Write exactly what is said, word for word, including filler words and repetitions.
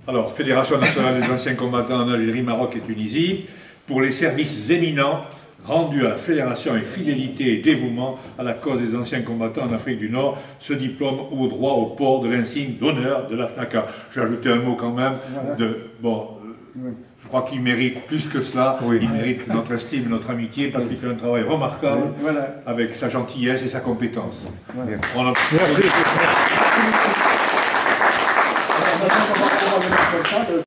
Alors, Fédération nationale des anciens combattants en Algérie, Maroc et Tunisie, pour les services éminents rendus à la Fédération et fidélité et dévouement à la cause des anciens combattants en Afrique du Nord, ce diplôme ouvre droit au port de l'insigne d'honneur de l'A F N A C A. J'ai ajouté un mot quand même de... Bon, euh, je crois qu'il mérite plus que cela, oui. Il mérite notre estime, notre amitié, parce qu'il fait un travail remarquable, oui. Voilà. Avec sa gentillesse et sa compétence. Voilà. On a... Merci. Merci.